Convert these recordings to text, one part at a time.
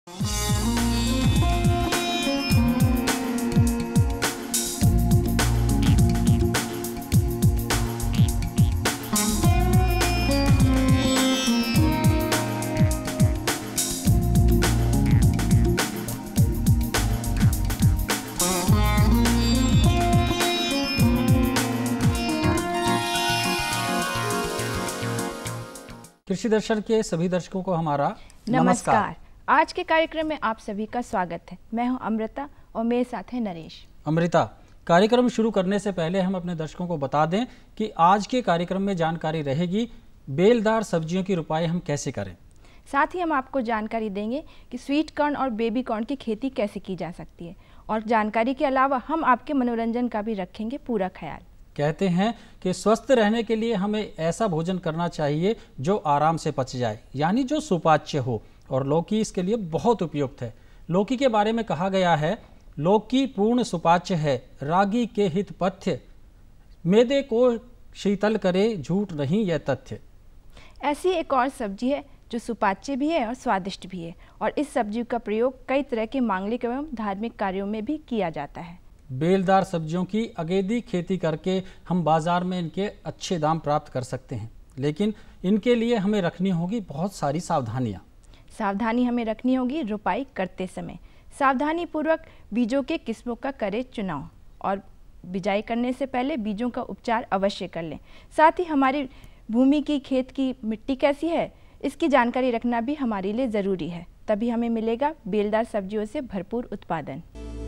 कृषि दर्शन के सभी दर्शकों को हमारा नमस्कार। आज के कार्यक्रम में आप सभी का स्वागत है। मैं हूं अमृता और मेरे साथ है नरेश। अमृता, कार्यक्रम शुरू करने से पहले हम अपने दर्शकों को बता दें कि आज के कार्यक्रम में जानकारी रहेगी बेलदार सब्जियों की रुपाई हम कैसे करें। साथ ही हम आपको जानकारी देंगे कि स्वीट कॉर्न और बेबी कॉर्न की खेती कैसे की जा सकती है, और जानकारी के अलावा हम आपके मनोरंजन का भी रखेंगे पूरा ख्याल। कहते हैं कि स्वस्थ रहने के लिए हमें ऐसा भोजन करना चाहिए जो आराम से पच जाए, यानी जो सुपाच्य हो, और लौकी इसके लिए बहुत उपयुक्त है। लौकी के बारे में कहा गया है, लौकी पूर्ण सुपाच्य है, रागी के हित पथ्य, मैदे को शीतल करे, झूठ नहीं यह तथ्य। ऐसी एक और सब्जी है जो सुपाच्य भी है और स्वादिष्ट भी है, और इस सब्जी का प्रयोग कई तरह के मांगलिक एवं धार्मिक कार्यों में भी किया जाता है। बेलदार सब्जियों की अगेदी खेती करके हम बाजार में इनके अच्छे दाम प्राप्त कर सकते हैं, लेकिन इनके लिए हमें रखनी होगी बहुत सारी सावधानियां। सावधानी हमें रखनी होगी रुपाई करते समय। सावधानी पूर्वक बीजों के किस्मों का करें चुनाव, और बिजाई करने से पहले बीजों का उपचार अवश्य कर लें। साथ ही हमारी भूमि की, खेत की मिट्टी कैसी है, इसकी जानकारी रखना भी हमारे लिए ज़रूरी है। तभी हमें मिलेगा बेलदार सब्जियों से भरपूर उत्पादन।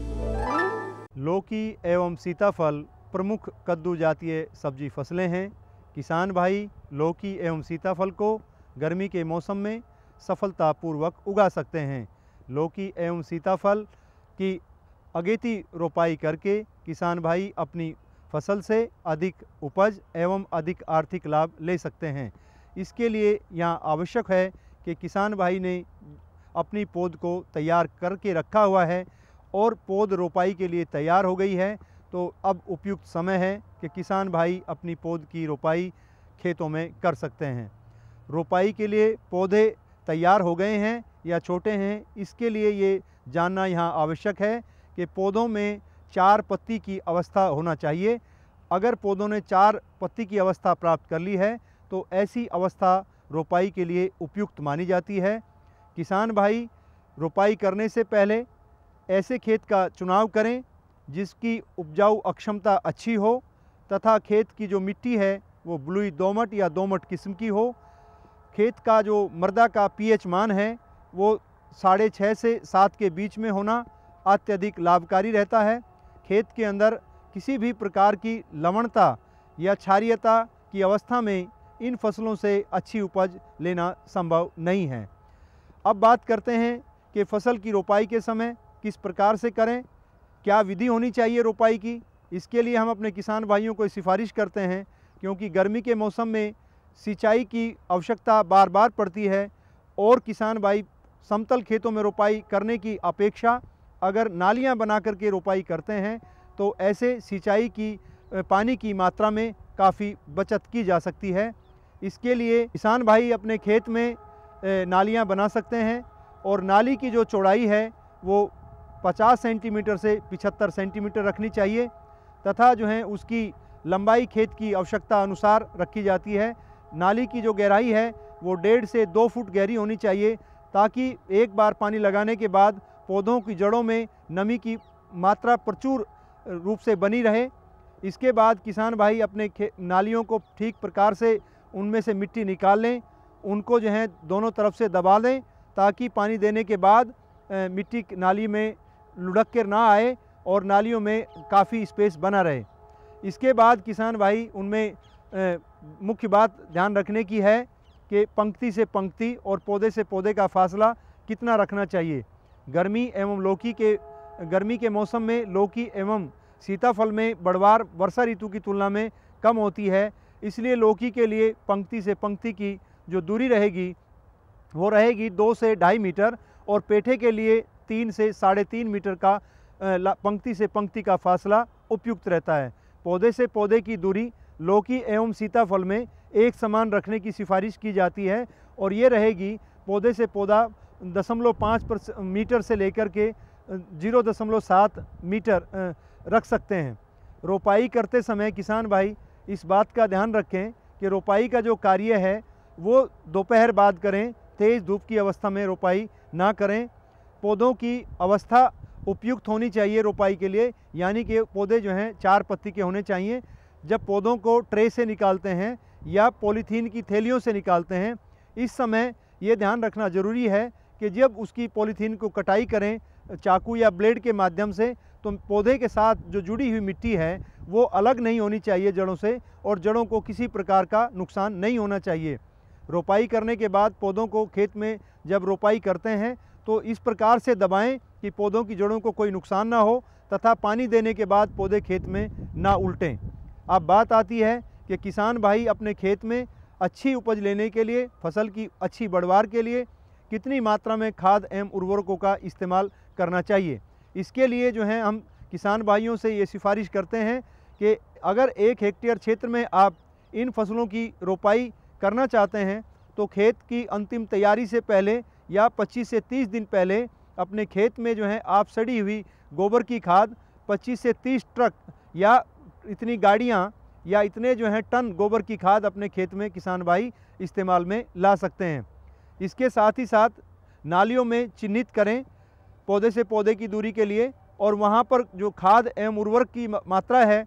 लौकी एवं सीताफल प्रमुख कद्दू जातीय सब्जी फसलें हैं। किसान भाई लौकी एवं सीताफल को गर्मी के मौसम में सफलतापूर्वक उगा सकते हैं। लौकी एवं सीताफल की अगेती रोपाई करके किसान भाई अपनी फसल से अधिक उपज एवं अधिक आर्थिक लाभ ले सकते हैं। इसके लिए यहाँ आवश्यक है कि किसान भाई ने अपनी पौध को तैयार करके रखा हुआ है और पौध रोपाई के लिए तैयार हो गई है, तो अब उपयुक्त समय है कि किसान भाई अपनी पौध की रोपाई खेतों में कर सकते हैं। रोपाई के लिए पौधे तैयार हो गए हैं या छोटे हैं, इसके लिए ये जानना यहाँ आवश्यक है कि पौधों में 4 पत्ती की अवस्था होना चाहिए। अगर पौधों ने 4 पत्ती की अवस्था प्राप्त कर ली है तो ऐसी अवस्था रोपाई के लिए उपयुक्त मानी जाती है। किसान भाई रोपाई करने से पहले ऐसे खेत का चुनाव करें जिसकी उपजाऊ अक्षमता अच्छी हो तथा खेत की जो मिट्टी है वो बलुई दोमट या दोमट किस्म की हो। खेत का जो मृदा का पीएच मान है वो 6.5 से 7 के बीच में होना अत्यधिक लाभकारी रहता है। खेत के अंदर किसी भी प्रकार की लवणता या क्षारीयता की अवस्था में इन फसलों से अच्छी उपज लेना संभव नहीं है। अब बात करते हैं कि फसल की रोपाई के समय किस प्रकार से करें, क्या विधि होनी चाहिए रोपाई की। इसके लिए हम अपने किसान भाइयों को सिफारिश करते हैं, क्योंकि गर्मी के मौसम में सिंचाई की आवश्यकता बार बार पड़ती है और किसान भाई समतल खेतों में रोपाई करने की अपेक्षा अगर नालियां बना करके रोपाई करते हैं तो ऐसे सिंचाई की पानी की मात्रा में काफ़ी बचत की जा सकती है। इसके लिए किसान भाई अपने खेत में नालियां बना सकते हैं, और नाली की जो चौड़ाई है वो 50 सेंटीमीटर से 75 सेंटीमीटर रखनी चाहिए, तथा जो है उसकी लंबाई खेत की आवश्यकता अनुसार रखी जाती है। नाली की जो गहराई है वो 1.5 से 2 फुट गहरी होनी चाहिए, ताकि एक बार पानी लगाने के बाद पौधों की जड़ों में नमी की मात्रा प्रचुर रूप से बनी रहे। इसके बाद किसान भाई अपने नालियों को ठीक प्रकार से उनमें से मिट्टी निकाल लें, उनको जो है दोनों तरफ से दबा दें ताकि पानी देने के बाद मिट्टी नाली में लुढ़क कर ना आए और नालियों में काफ़ी स्पेस बना रहे। इसके बाद किसान भाई उनमें मुख्य बात ध्यान रखने की है कि पंक्ति से पंक्ति और पौधे से पौधे का फासला कितना रखना चाहिए। गर्मी के मौसम में लौकी एवं सीताफल में बढ़वार वर्षा ऋतु की तुलना में कम होती है, इसलिए लौकी के लिए पंक्ति से पंक्ति की जो दूरी रहेगी वो रहेगी 2 से 2.5 मीटर, और पेठे के लिए 3 से 3.5 मीटर का पंक्ति से पंक्ति का फासला उपयुक्त रहता है। पौधे से पौधे की दूरी लौकी एवं सीताफल में एक समान रखने की सिफारिश की जाती है, और ये रहेगी पौधे से पौधा 0.5 मीटर से लेकर के 0.7 मीटर रख सकते हैं। रोपाई करते समय किसान भाई इस बात का ध्यान रखें कि रोपाई का जो कार्य है वो दोपहर बाद करें, तेज़ धूप की अवस्था में रोपाई ना करें। पौधों की अवस्था उपयुक्त होनी चाहिए रोपाई के लिए, यानी कि पौधे जो हैं 4 पत्ती के होने चाहिए। जब पौधों को ट्रे से निकालते हैं या पॉलीथीन की थैलियों से निकालते हैं, इस समय ये ध्यान रखना ज़रूरी है कि जब उसकी पॉलीथीन को कटाई करें चाकू या ब्लेड के माध्यम से, तो पौधे के साथ जो जुड़ी हुई मिट्टी है वो अलग नहीं होनी चाहिए जड़ों से, और जड़ों को किसी प्रकार का नुकसान नहीं होना चाहिए। रोपाई करने के बाद पौधों को खेत में जब रोपाई करते हैं तो इस प्रकार से दबाएं कि पौधों की जड़ों को कोई नुकसान ना हो, तथा पानी देने के बाद पौधे खेत में ना उल्टें। अब बात आती है कि किसान भाई अपने खेत में अच्छी उपज लेने के लिए, फसल की अच्छी बढ़वार के लिए कितनी मात्रा में खाद एवं उर्वरकों का इस्तेमाल करना चाहिए। इसके लिए जो है हम किसान भाइयों से ये सिफारिश करते हैं कि अगर 1 हेक्टेयर क्षेत्र में आप इन फसलों की रोपाई करना चाहते हैं तो खेत की अंतिम तैयारी से पहले या 25 से 30 दिन पहले अपने खेत में जो है आप सड़ी हुई गोबर की खाद 25 से 30 ट्रक या इतनी गाड़ियाँ या इतने जो हैं टन गोबर की खाद अपने खेत में किसान भाई इस्तेमाल में ला सकते हैं। इसके साथ ही साथ नालियों में चिन्हित करें पौधे से पौधे की दूरी के लिए, और वहाँ पर जो खाद एवं उर्वरक की मात्रा है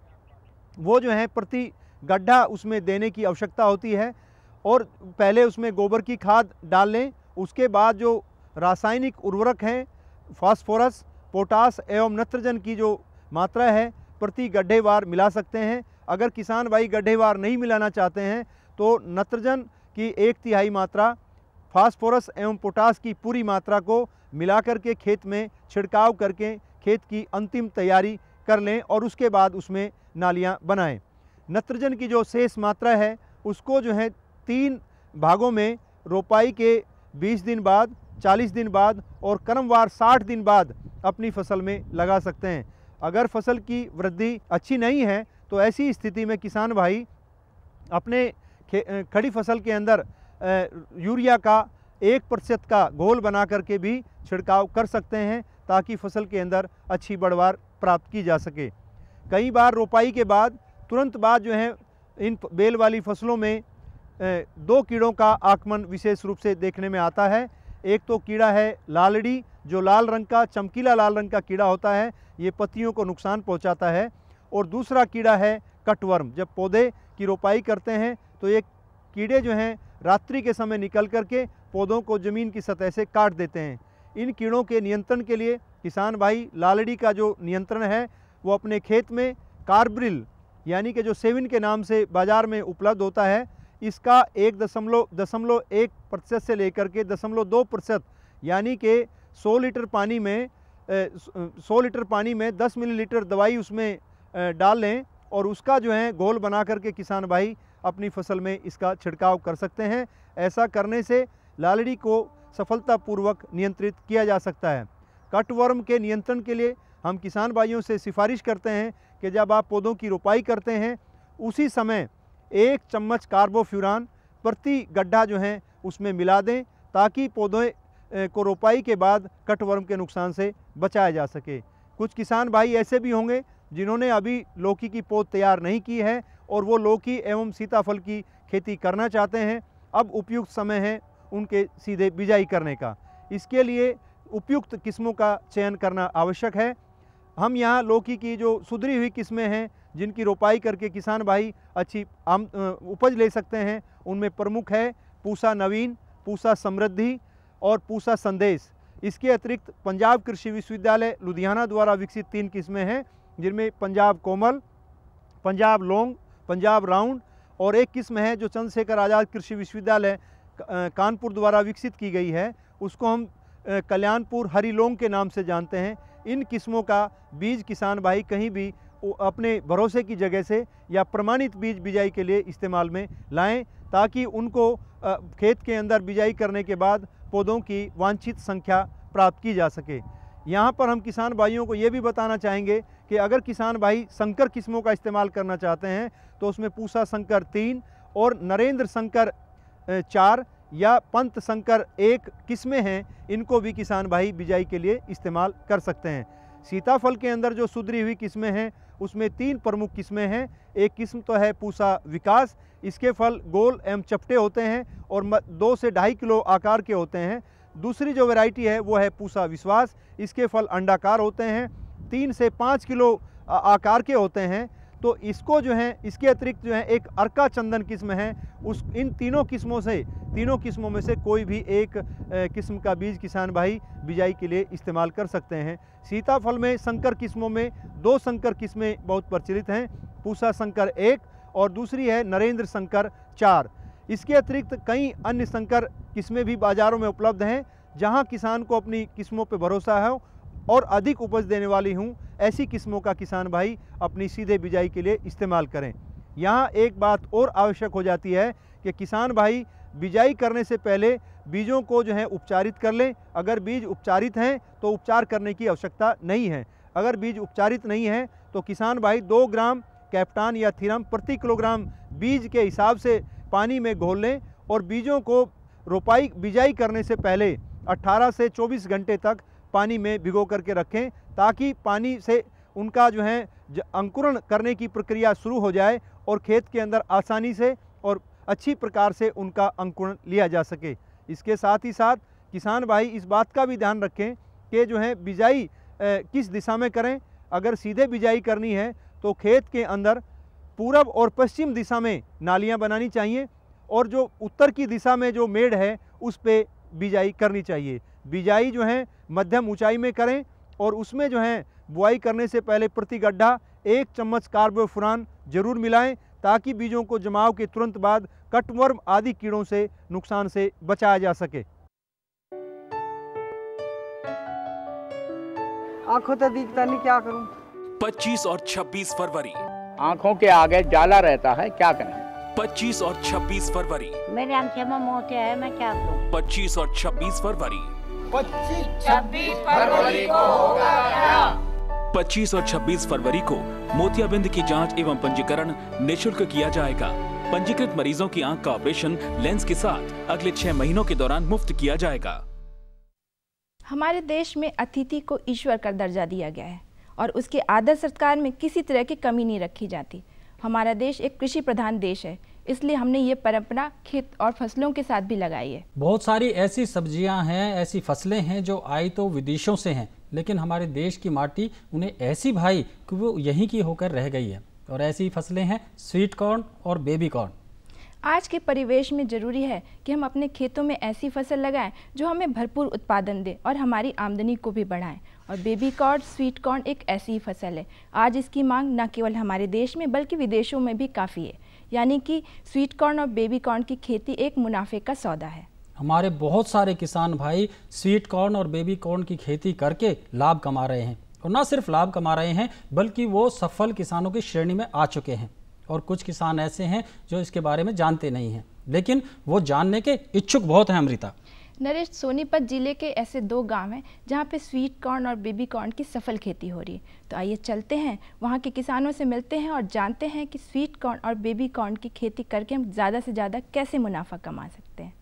वो जो है प्रति गड्ढा उसमें देने की आवश्यकता होती है। और पहले उसमें गोबर की खाद डाल लें, उसके बाद जो रासायनिक उर्वरक हैं फास्फोरस, पोटास एवं नत्रजन की जो मात्रा है प्रति गड्ढेवार मिला सकते हैं। अगर किसान भाई गड्ढेवार नहीं मिलाना चाहते हैं तो नत्रजन की 1/3 मात्रा, फास्फोरस एवं पोटास की पूरी मात्रा को मिलाकर के खेत में छिड़काव करके खेत की अंतिम तैयारी कर लें और उसके बाद उसमें नालियां बनाएं। नत्रजन की जो शेष मात्रा है उसको जो है 3 भागों में रोपाई के 20 दिन बाद, 40 दिन बाद और क्रमवार 60 दिन बाद अपनी फसल में लगा सकते हैं। अगर फसल की वृद्धि अच्छी नहीं है तो ऐसी स्थिति में किसान भाई अपने खड़ी फसल के अंदर यूरिया का 1% का घोल बना करके भी छिड़काव कर सकते हैं ताकि फसल के अंदर अच्छी बढ़वार प्राप्त की जा सके। कई बार रोपाई के बाद तुरंत बाद जो है इन बेल वाली फसलों में 2 कीड़ों का आगमन विशेष रूप से देखने में आता है। एक तो कीड़ा है लालड़ी, जो लाल रंग का, चमकीला लाल रंग का कीड़ा होता है, ये पत्तियों को नुकसान पहुंचाता है। और दूसरा कीड़ा है कटवर्म। जब पौधे की रोपाई करते हैं तो ये कीड़े जो हैं रात्रि के समय निकल करके पौधों को ज़मीन की सतह से काट देते हैं। इन कीड़ों के नियंत्रण के लिए किसान भाई लालड़ी का जो नियंत्रण है वो अपने खेत में कार्ब्रिल यानी कि जो सेविन के नाम से बाज़ार में उपलब्ध होता है, इसका 1.1% से लेकर के 0.2% यानी कि 100 लीटर पानी में 10 मिलीलीटर दवाई उसमें डाल लें और उसका जो है घोल बना करके किसान भाई अपनी फसल में इसका छिड़काव कर सकते हैं। ऐसा करने से लालड़ी को सफलतापूर्वक नियंत्रित किया जा सकता है। कटवर्म के नियंत्रण के लिए हम किसान भाइयों से सिफारिश करते हैं कि जब आप पौधों की रोपाई करते हैं उसी समय 1 चम्मच कार्बोफ्यूरान प्रति गड्ढा जो है उसमें मिला दें ताकि पौधे को रोपाई के बाद कटवर्म के नुकसान से बचाया जा सके। कुछ किसान भाई ऐसे भी होंगे जिन्होंने अभी लौकी की पौध तैयार नहीं की है और वो लौकी एवं सीताफल की खेती करना चाहते हैं। अब उपयुक्त समय है उनके सीधे बिजाई करने का। इसके लिए उपयुक्त किस्मों का चयन करना आवश्यक है। हम यहाँ लौकी की जो सुधरी हुई किस्में हैं जिनकी रोपाई करके किसान भाई अच्छी उपज ले सकते हैं, उनमें प्रमुख है पूसा नवीन, पूसा समृद्धि और पूसा संदेश। इसके अतिरिक्त पंजाब कृषि विश्वविद्यालय लुधियाना द्वारा विकसित 3 किस्में हैं जिनमें पंजाब कोमल, पंजाब लॉन्ग, पंजाब राउंड और एक किस्म है जो चंद्रशेखर आज़ाद कृषि विश्वविद्यालय कानपुर द्वारा विकसित की गई है, उसको हम कल्याणपुर हरी लॉन्ग के नाम से जानते हैं। इन किस्मों का बीज किसान भाई कहीं भी अपने भरोसे की जगह से या प्रमाणित बीज बिजाई के लिए इस्तेमाल में लाएं ताकि उनको खेत के अंदर बिजाई करने के बाद पौधों की वांछित संख्या प्राप्त की जा सके। यहाँ पर हम किसान भाइयों को ये भी बताना चाहेंगे कि अगर किसान भाई संकर किस्मों का इस्तेमाल करना चाहते हैं तो उसमें पूसा संकर 3 और नरेंद्र संकर 4 या पंत संकर 1 किस्में हैं, इनको भी किसान भाई बिजाई के लिए इस्तेमाल कर सकते हैं। सीताफल के अंदर जो सुधरी हुई किस्में हैं उसमें 3 प्रमुख किस्में हैं। एक किस्म तो है पूसा विकास, इसके फल गोल एवं चपटे होते हैं और 2 से 2.5 किलो आकार के होते हैं। दूसरी जो वैरायटी है वो है पूसा विश्वास, इसके फल अंडाकार होते हैं, 3 से 5 किलो आकार के होते हैं। तो इसको जो है, इसके अतिरिक्त जो है एक अर्का चंदन किस्म है, इन तीनों किस्मों में से कोई भी एक किस्म का बीज किसान भाई बिजाई के लिए इस्तेमाल कर सकते हैं। सीताफल में संकर किस्मों में 2 संकर किस्में बहुत प्रचलित हैं, पूसा संकर 1 और दूसरी है नरेंद्र संकर 4। इसके अतिरिक्त कई अन्य संकर किस्में भी बाज़ारों में उपलब्ध हैं। जहां किसान को अपनी किस्मों पर भरोसा है और अधिक उपज देने वाली हूं, ऐसी किस्मों का किसान भाई अपनी सीधे बिजाई के लिए इस्तेमाल करें। यहाँ एक बात और आवश्यक हो जाती है कि किसान भाई बिजाई करने से पहले बीजों को जो है उपचारित कर लें। अगर बीज उपचारित हैं तो उपचार करने की आवश्यकता नहीं है। अगर बीज उपचारित नहीं है तो किसान भाई 2 ग्राम कैप्टान या थीरम प्रति किलोग्राम बीज के हिसाब से पानी में घोल लें और बीजों को बिजाई करने से पहले 18 से 24 घंटे तक पानी में भिगो करके रखें, ताकि पानी से उनका जो है अंकुरण करने की प्रक्रिया शुरू हो जाए और खेत के अंदर आसानी से और अच्छी प्रकार से उनका अंकुरण लिया जा सके। इसके साथ ही साथ किसान भाई इस बात का भी ध्यान रखें कि जो है बिजाई किस दिशा में करें। अगर सीधे बिजाई करनी है तो खेत के अंदर पूरब और पश्चिम दिशा में नालियां बनानी चाहिए और जो उत्तर की दिशा में जो मेड़ है उस पे बिजाई करनी चाहिए। बिजाई जो है मध्यम ऊंचाई में करें और उसमें जो है बुआई करने से पहले प्रति गड्ढा 1 चम्मच कार्बोफुरान जरूर मिलाएं, ताकि बीजों को जमाव के तुरंत बाद कटवर्म आदि कीड़ों से नुकसान से बचाया जा सके। आंखों तो दिखता नहीं, क्या करूं। 25 और 26 फरवरी आंखों के आगे जाला रहता है, क्या करें। 25 और 26 फरवरी मेरे आंखें में मोतिया है, मैं क्या करूं। 25 और 26 फरवरी 25-26 फरवरी को होगा क्या? 25 और 26 फरवरी को मोतियाबिंद की जांच एवं पंजीकरण निःशुल्क किया जाएगा। पंजीकृत मरीजों की आंख का ऑपरेशन लेंस के साथ अगले 6 महीनों के दौरान मुफ्त किया जाएगा। हमारे देश में अतिथि को ईश्वर का दर्जा दिया गया है और उसके आदर सत्कार में किसी तरह की कमी नहीं रखी जाती। हमारा देश एक कृषि प्रधान देश है, इसलिए हमने ये परंपरा खेत और फसलों के साथ भी लगाई है। बहुत सारी ऐसी सब्जियां हैं, ऐसी फसलें हैं जो आई तो विदेशों से हैं, लेकिन हमारे देश की माटी उन्हें ऐसी भाई कि वो यहीं की होकर रह गई है। और ऐसी फसलें हैं स्वीट कॉर्न और बेबी कॉर्न। आज के परिवेश में ज़रूरी है कि हम अपने खेतों में ऐसी फसल लगाएं जो हमें भरपूर उत्पादन दे और हमारी आमदनी को भी बढ़ाएं। और बेबी कॉर्न, स्वीट कॉर्न एक ऐसी ही फसल है। आज इसकी मांग न केवल हमारे देश में बल्कि विदेशों में भी काफ़ी है। यानी कि स्वीट कॉर्न और बेबी कॉर्न की खेती एक मुनाफे का सौदा है। हमारे बहुत सारे किसान भाई स्वीट कॉर्न और बेबी कॉर्न की खेती करके लाभ कमा रहे हैं, और न सिर्फ लाभ कमा रहे हैं बल्कि वो सफल किसानों की श्रेणी में आ चुके हैं। और कुछ किसान ऐसे हैं जो इसके बारे में जानते नहीं हैं, लेकिन वो जानने के इच्छुक बहुत हैं। अमृता, नरेश, सोनीपत जिले के ऐसे 2 गांव हैं जहां पे स्वीट कॉर्न और बेबी कॉर्न की सफल खेती हो रही है। तो आइए चलते हैं, वहां के किसानों से मिलते हैं और जानते हैं कि स्वीट कॉर्न और बेबी कॉर्न की खेती करके हम ज़्यादा से ज़्यादा कैसे मुनाफा कमा सकते हैं।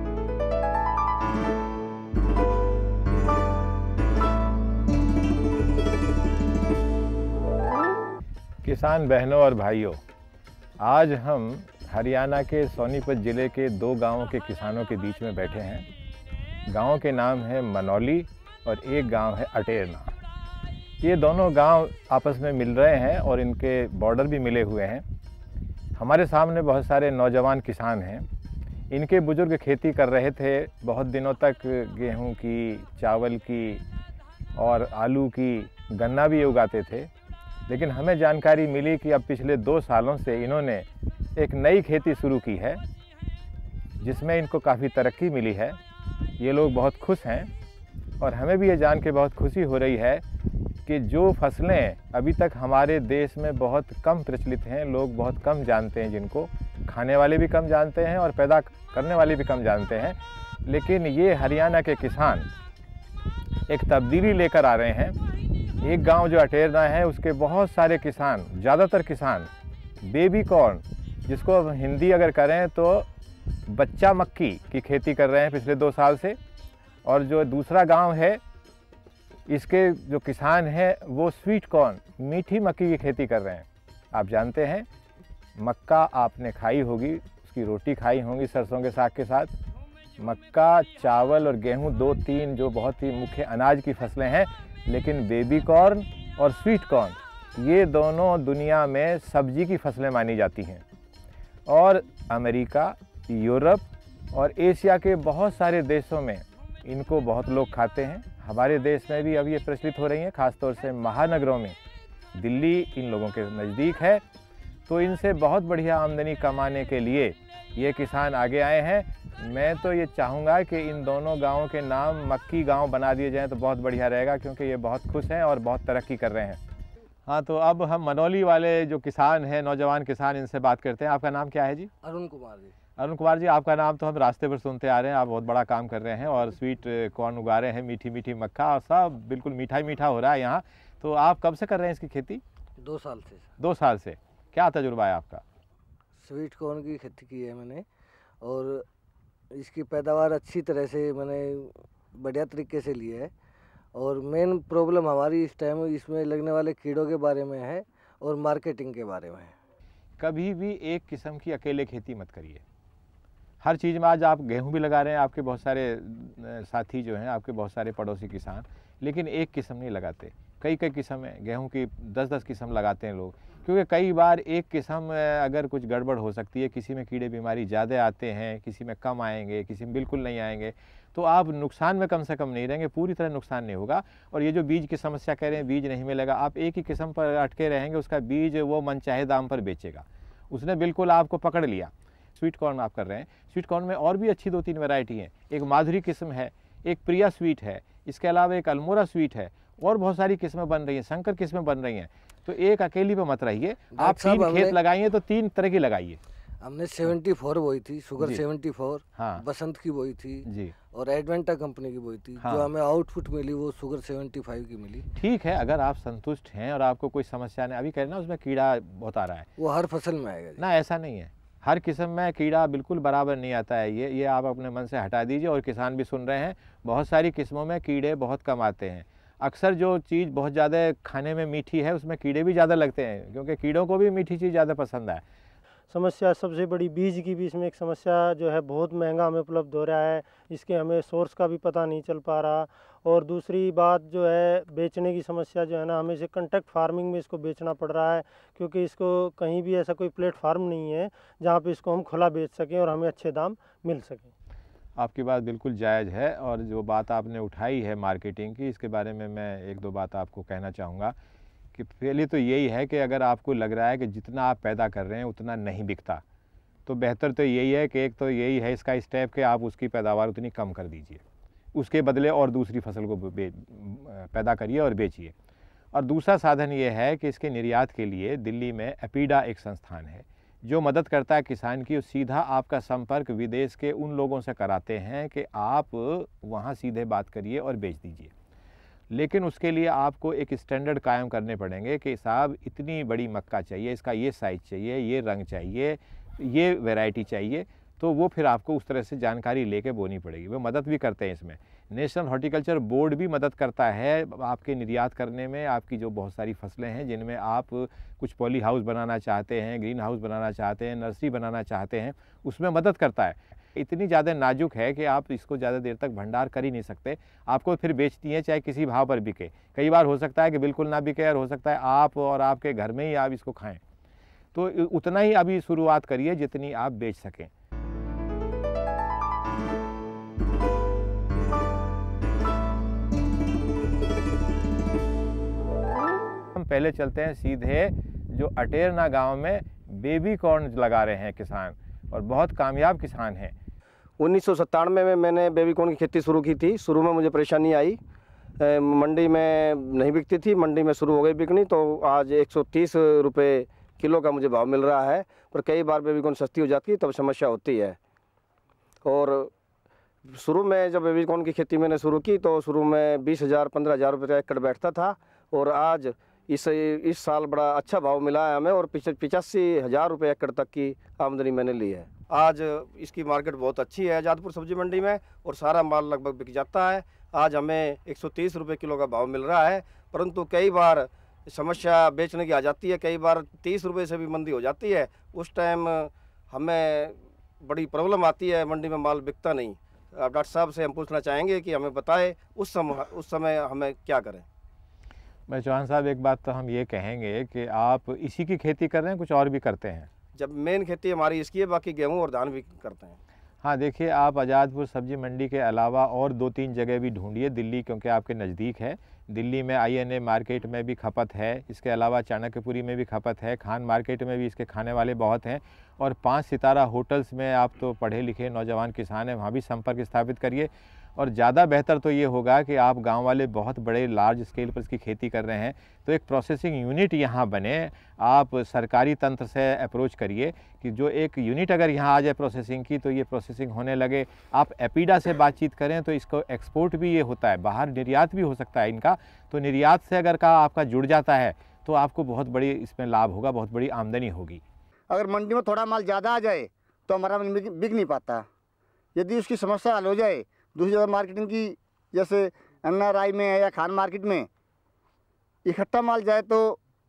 किसान बहनों और भाइयों, आज हम हरियाणा के सोनीपत ज़िले के 2 गांवों के किसानों के बीच में बैठे हैं। गांव के नाम है मनौली और एक गांव है अटेरना। ये दोनों गांव आपस में मिल रहे हैं और इनके बॉर्डर भी मिले हुए हैं। हमारे सामने बहुत सारे नौजवान किसान हैं। इनके बुजुर्ग खेती कर रहे थे बहुत दिनों तक, गेहूं की, चावल की और आलू की, गन्ना भी उगाते थे। लेकिन हमें जानकारी मिली कि अब पिछले 2 सालों से इन्होंने एक नई खेती शुरू की है जिसमें इनको काफ़ी तरक्की मिली है। ये लोग बहुत खुश हैं और हमें भी ये जान के बहुत खुशी हो रही है कि जो फसलें अभी तक हमारे देश में बहुत कम प्रचलित हैं, लोग बहुत कम जानते हैं, जिनको खाने वाले भी कम जानते हैं और पैदा करने वाले भी कम जानते हैं, लेकिन ये हरियाणा के किसान एक तब्दीली लेकर आ रहे हैं। एक गांव जो अटेरना है उसके बहुत सारे किसान, ज़्यादातर किसान बेबी कॉर्न, जिसको हिंदी अगर करें तो बच्चा मक्की की खेती कर रहे हैं पिछले 2 साल से। और जो दूसरा गांव है, इसके जो किसान हैं वो स्वीट कॉर्न, मीठी मक्की की खेती कर रहे हैं। आप जानते हैं मक्का आपने खाई होगी, उसकी रोटी खाई होगी सरसों के साग के साथ। मक्का, चावल और गेहूं 2-3 जो बहुत ही मुख्य अनाज की फसलें हैं, लेकिन बेबी कॉर्न और स्वीट कॉर्न ये दोनों दुनिया में सब्जी की फसलें मानी जाती हैं। और अमेरिका, यूरोप और एशिया के बहुत सारे देशों में इनको बहुत लोग खाते हैं। हमारे देश में भी अब ये प्रचलित हो रही हैं, ख़ासतौर से महानगरों में। दिल्ली इन लोगों के नज़दीक है, तो इनसे बहुत बढ़िया आमदनी कमाने के लिए ये किसान आगे आए हैं। मैं तो ये चाहूँगा कि इन दोनों गाँवों के नाम मक्की गाँव बना दिए जाएँ तो बहुत बढ़िया रहेगा, क्योंकि ये बहुत खुश हैं और बहुत तरक्की कर रहे हैं। हाँ, तो अब हम मनौली वाले जो किसान हैं, नौजवान किसान, इनसे बात करते हैं। आपका नाम क्या है जी? अरुण कुमार जी। अरुण कुमार जी, आपका नाम तो हम रास्ते पर सुनते आ रहे हैं, आप बहुत बड़ा काम कर रहे हैं और स्वीट कॉर्न उगा रहे हैं, मीठी मीठी मक्का, और सब बिल्कुल मीठा ही मीठा हो रहा है यहाँ। तो आप कब से कर रहे हैं इसकी खेती? 2 साल से। 2 साल से। क्या तजुर्बा है आपका? स्वीट कॉर्न की खेती की है मैंने, और इसकी पैदावार अच्छी तरह से मैंने बढ़िया तरीके से ली है। और मेन प्रॉब्लम हमारी इस टाइम इसमें लगने वाले कीड़ों के बारे में है और मार्केटिंग के बारे में है। कभी भी एक किस्म की अकेले खेती मत करिए। हर चीज़ में आज आप गेहूं भी लगा रहे हैं, आपके बहुत सारे साथी जो हैं, आपके बहुत सारे पड़ोसी किसान, लेकिन एक किस्म नहीं लगाते। कई किस्म है, गेहूं की 10-10 किस्म लगाते हैं लोग, क्योंकि कई बार एक किस्म अगर कुछ गड़बड़ हो सकती है, किसी में कीड़े बीमारी ज़्यादा आते हैं, किसी में कम आएंगे, किसी में बिल्कुल नहीं आएंगे, तो आप नुकसान में कम से कम नहीं रहेंगे, पूरी तरह नुकसान नहीं होगा। और ये जो बीज की समस्या कह रहे हैं, बीज नहीं मिलेगा, आप एक ही किस्म पर अटके रहेंगे, उसका बीज वो मनचाहे दाम पर बेचेगा। उसने बिल्कुल आपको पकड़ लिया। स्वीट कॉर्न आप कर रहे हैं, स्वीट कॉर्न में और भी अच्छी 2-3 वैरायटी हैं। एक माधुरी किस्म है, एक प्रिया स्वीट है, इसके अलावा एक अल्मोरा स्वीट है, और बहुत सारी किस्में बन रही हैं, शंकर किस्में बन रही हैं। तो एक अकेली पे मत रहिए, आप 3 खेत लगाइए तो 3 तरह की लगाइए। हमने 74 बोई थी, शुगर 74, हाँ, बसंत की बोई थी जी, और एडवेंटा कंपनी की बोई थी। हाँ, जो हमें आउटपुट मिली वो शुगर 75 की मिली। ठीक है, अगर आप संतुष्ट हैं और आपको कोई समस्या नहीं, अभी कह रहे ना उसमें कीड़ा बहुत आ रहा है, वो हर फसल में आएगा ना, ऐसा नहीं है। हर किस्म में कीड़ा बिल्कुल बराबर नहीं आता है, ये आप अपने मन से हटा दीजिए। और किसान भी सुन रहे हैं, बहुत सारी किस्मों में कीड़े बहुत कम आते हैं। अक्सर जो चीज़ बहुत ज़्यादा खाने में मीठी है, उसमें कीड़े भी ज़्यादा लगते हैं, क्योंकि कीड़ों को भी मीठी चीज़ ज़्यादा पसंद है। समस्या सबसे बड़ी बीज की भी इसमें एक समस्या जो है, बहुत महंगा हमें उपलब्ध हो रहा है, इसके हमें सोर्स का भी पता नहीं चल पा रहा। और दूसरी बात जो है, बेचने की समस्या जो है ना, हमें इसे कॉन्ट्रैक्ट फार्मिंग में इसको बेचना पड़ रहा है, क्योंकि इसको कहीं भी ऐसा कोई प्लेटफार्म नहीं है जहाँ पे इसको हम खुला बेच सकें और हमें अच्छे दाम मिल सकें। आपकी बात बिल्कुल जायज़ है, और जो बात आपने उठाई है मार्केटिंग की, इसके बारे में मैं 1-2 बात आपको कहना चाहूँगा। कि पहले तो यही है कि अगर आपको लग रहा है कि जितना आप पैदा कर रहे हैं उतना नहीं बिकता, तो बेहतर तो यही है कि एक तो यही है इसका स्टेप कि आप उसकी पैदावार उतनी कम कर दीजिए, उसके बदले और दूसरी फसल को पैदा करिए और बेचिए। और दूसरा साधन ये है कि इसके निर्यात के लिए दिल्ली में एपीडा एक संस्थान है जो मदद करता है किसान की। सीधा आपका संपर्क विदेश के उन लोगों से कराते हैं कि आप वहाँ सीधे बात करिए और बेच दीजिए। लेकिन उसके लिए आपको एक स्टैंडर्ड कायम करने पड़ेंगे कि साहब इतनी बड़ी मक्का चाहिए, इसका ये साइज़ चाहिए, ये रंग चाहिए, ये वैरायटी चाहिए, तो वो फिर आपको उस तरह से जानकारी लेके बोनी पड़ेगी। वो मदद भी करते हैं इसमें। नेशनल हॉर्टिकल्चर बोर्ड भी मदद करता है आपके निर्यात करने में। आपकी जो बहुत सारी फसलें हैं जिनमें आप कुछ पॉली हाउस बनाना चाहते हैं, ग्रीन हाउस बनाना चाहते हैं, नर्सरी बनाना चाहते हैं, उसमें मदद करता है। इतनी ज़्यादा नाजुक है कि आप इसको ज़्यादा देर तक भंडार कर ही नहीं सकते, आपको फिर बेचती हैं चाहे किसी भाव पर बिके। कई बार हो सकता है कि बिल्कुल ना बिके, और हो सकता है आप और आपके घर में ही आप इसको खाएं। तो उतना ही अभी शुरुआत करिए जितनी आप बेच सकें। हम पहले चलते हैं सीधे जो अटेरना गांव में बेबी कॉर्न लगा रहे हैं किसान, और बहुत कामयाब किसान हैं। 1997 में मैंने बेबी कॉर्न की खेती शुरू की थी। शुरू में मुझे परेशानी आई, मंडी में नहीं बिकती थी, मंडी में शुरू हो गई बिकनी, तो आज 130 रुपये किलो का मुझे भाव मिल रहा है। पर कई बार बेबी कॉर्न सस्ती हो जाती है तब समस्या होती है। और शुरू में जब बेबी कॉर्न की खेती मैंने शुरू की तो शुरू में 20,000-15,000 रुपये का एकड़ बैठता था, और आज इस साल बड़ा अच्छा भाव मिला है हमें, और 85,000 रुपये एकड़ तक की आमदनी मैंने ली है। आज इसकी मार्केट बहुत अच्छी है आज़ादपुर सब्जी मंडी में और सारा माल लगभग बिक जाता है। आज हमें 130 रुपये किलो का भाव मिल रहा है, परंतु कई बार समस्या बेचने की आ जाती है, कई बार 30 रुपये से भी मंदी हो जाती है। उस टाइम हमें बड़ी प्रॉब्लम आती है, मंडी में माल बिकता नहीं। अब डॉक्टर साहब से हम पूछना चाहेंगे कि हमें बताएं उस समय हमें क्या करें। मैं चौहान साहब, एक बात तो हम ये कहेंगे कि आप इसी की खेती कर रहे हैं, कुछ और भी करते हैं? जब मेन खेती हमारी इसकी है, बाकी गेहूं और धान भी करते हैं। हाँ, देखिए, आप आज़ादपुर सब्जी मंडी के अलावा और 2-3 जगह भी ढूंढिए। दिल्ली क्योंकि आपके नज़दीक है, दिल्ली में INA मार्केट में भी खपत है, इसके अलावा चाणक्यपुरी में भी खपत है, खान मार्केट में भी इसके खाने वाले बहुत हैं, और 5 सितारा होटल्स में आप तो पढ़े लिखे नौजवान किसान हैं, वहाँ भी संपर्क स्थापित करिए। और ज़्यादा बेहतर तो ये होगा कि आप गांव वाले बहुत बड़े लार्ज स्केल पर इसकी खेती कर रहे हैं तो एक प्रोसेसिंग यूनिट यहाँ बने। आप सरकारी तंत्र से अप्रोच करिए कि जो एक यूनिट अगर यहाँ आ जाए प्रोसेसिंग की, तो ये प्रोसेसिंग होने लगे। आप एपीडा से बातचीत करें तो इसको एक्सपोर्ट भी ये होता है, बाहर निर्यात भी हो सकता है इनका। तो निर्यात से अगर का आपका जुड़ जाता है तो आपको बहुत बड़ी इसमें लाभ होगा, बहुत बड़ी आमदनी होगी। अगर मंडी में थोड़ा माल ज़्यादा आ जाए तो हमारा बिक नहीं पाता। यदि उसकी समस्या हल हो जाए, दूसरी जगह मार्केटिंग की, जैसे NRI में है या खान मार्केट में इकट्ठा माल जाए तो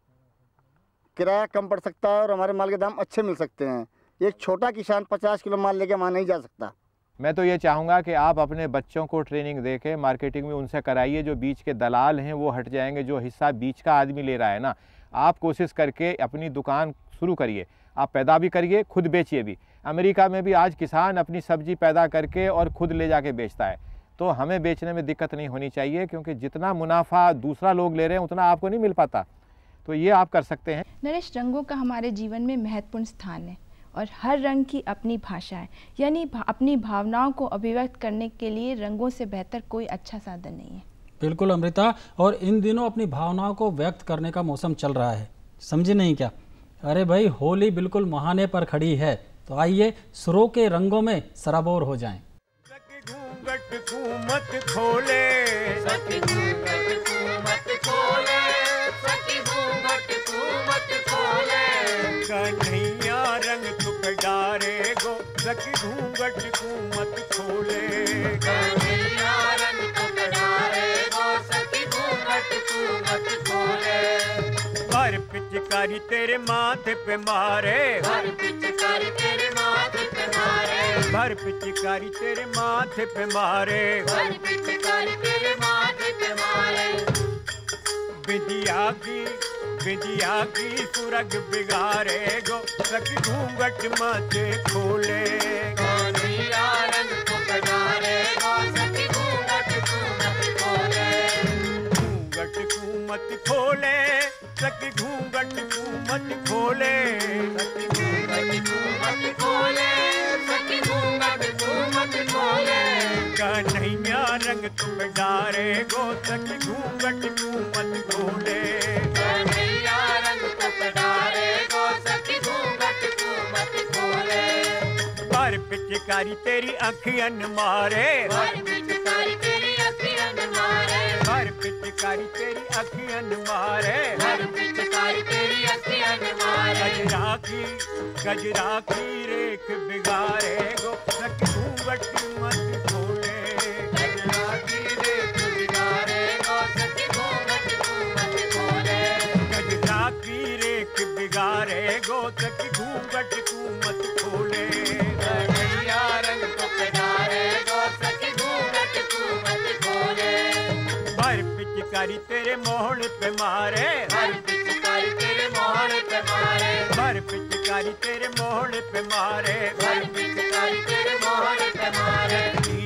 किराया कम पड़ सकता है और हमारे माल के दाम अच्छे मिल सकते हैं। एक छोटा किसान 50 किलो माल लेके वहाँ नहीं जा सकता। मैं तो ये चाहूँगा कि आप अपने बच्चों को ट्रेनिंग दे के मार्केटिंग में उनसे कराइए। जो बीच के दलाल हैं वो हट जाएंगे, जो हिस्सा बीच का आदमी ले रहा है ना, आप कोशिश करके अपनी दुकान शुरू करिए, आप पैदा भी करिए, खुद बेचिए भी। अमेरिका में भी आज किसान अपनी सब्जी पैदा करके और खुद ले जाके बेचता है। तो हमें बेचने में दिक्कत नहीं होनी चाहिए, क्योंकि जितना मुनाफा दूसरा लोग ले रहे हैं उतना आपको नहीं मिल पाता। तो ये आप कर सकते हैं। नरेश, रंगों का हमारे जीवन में महत्वपूर्ण स्थान है और हर रंग की अपनी भाषा है, यानी अपनी भावनाओं को अभिव्यक्त करने के लिए रंगों से बेहतर कोई अच्छा साधन नहीं है। बिल्कुल अमृता, और इन दिनों अपनी भावनाओं को व्यक्त करने का मौसम चल रहा है, समझे नहीं क्या? अरे भाई, होली बिल्कुल मुहाने पर खड़ी है, तो आइए सुरों के रंगों में सराबोर हो जाएं। घूंघट घूमत खोले, सखी घूंघट घूमत खोले, सखी घूंघट घूमत खोले, कन्हैया रंग तुक डारे गो, सखी घूंघट घूमत खोले, कन्हैया रंग तुक डारे गो, सखी घूंघट घूमत खोले। भर पिचकारी तेरे माथे पे मारे, भर पिचकारी तेरे माथे पे मारे, भर पिचकारी तेरे माथे पे मारे, भर पिचकारी तेरे माथे पे मारे। विद्या की सुरग बिगारे गो, सखी घूंघट माथे खोले, कन्हैया रंग को कटारे गो, सखी घूंघट घूमत खोले, घूंघट घूमत खोले, सखी घूंघट घूमत खोले, सखी घूंघट घूमत खोले, सखी घूंघट घूमत खोले, कन्हैया रंग तुम डारे गो, सखी घूंघट घूमत खोले, कन्हैया रंग तुम डारे गो, सखी घूंघट घूमत खोले। भर पिचकारी तेरी अखियन मारे, भर पिचकारी तेरी अखियन मारे, भर पिचकारी तेरी अखियन मारे, भर पिचकारी तेरी अखियन मारे। गजरा की रेख बिगारे गो, सखी घूंघट मत खोले, गजरा की रेख बिगारे गो, सखी घूंघट मत खोले, गजरा की रेख बिगारे गो, सखी घूंघट मत खोले, कन्हैया रंग तो बिगारे गो, सखी घूंघट मत खोले। भर पिचकारी तेरे मोहन पे मारे, भर पिचकारी तेरे मोहन पे मारे, भर पिचकारी तेरे मोहन पे मारे, भर पिचकारी तेरे मोहन पे मारे।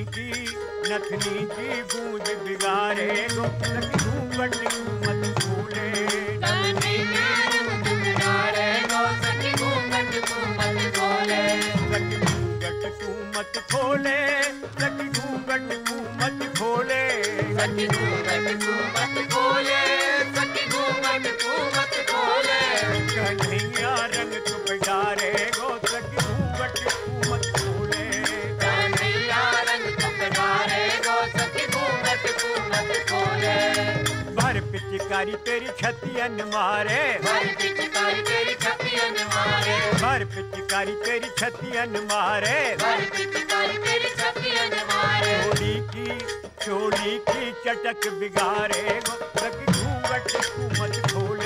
नथनी की गूंज बिगारे गो, सखी घूंघट मत खोले, नथनी की गूंज बिगारे गो, सखी घूंघट मत खोले, सखी घूंघट मत खोले, सखी घूंघट मत खोले, सखी घूंघट मत खोले, सखी घूंघट मत खोले, कन्हैया रंग तुम डारे गो, सखी घूंघट मत खोले, कन्हैया रंग तुम डारे गो, सखी घूंघट मत खोले। भर पिचकारी तेरी छतियन मारे, भर पिचकारी तेरी छतियन मारे, भर पिचकारी तेरी छतियन मारे, भर पिचकारी तेरी छतियन मारे। चोली की चटक बिगाड़े गो, सखी घूंघट तू मत खोले।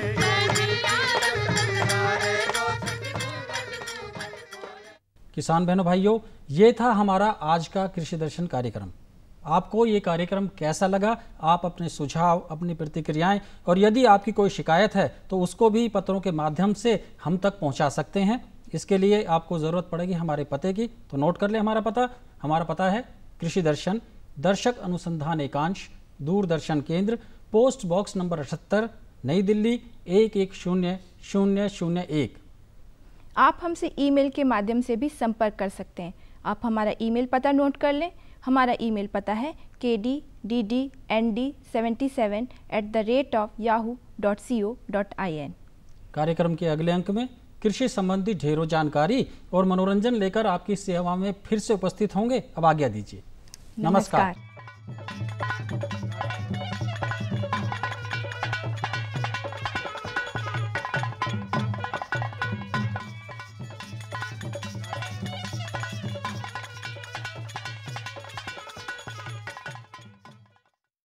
किसान बहनों भाइयों, ये था हमारा आज का कृषि दर्शन कार्यक्रम। आपको ये कार्यक्रम कैसा लगा? आप अपने सुझाव, अपनी प्रतिक्रियाएं और यदि आपकी कोई शिकायत है तो उसको भी पत्रों के माध्यम से हम तक पहुंचा सकते हैं। इसके लिए आपको ज़रूरत पड़ेगी हमारे पते की, तो नोट कर ले हमारा पता। हमारा पता है कृषि दर्शन, दर्शक अनुसंधान एकांश, दूरदर्शन केंद्र, पोस्ट बॉक्स नंबर 78, नई दिल्ली 110001। आप हमसे ईमेल के माध्यम से भी संपर्क कर सकते हैं। आप हमारा ईमेल पता नोट कर लें। हमारा ईमेल पता है kdddnd77@yahoo.co.in। कार्यक्रम के अगले अंक में कृषि संबंधी ढेरों जानकारी और मनोरंजन लेकर आपकी सेवा में फिर से उपस्थित होंगे। अब आज्ञा दीजिए। नमस्कार।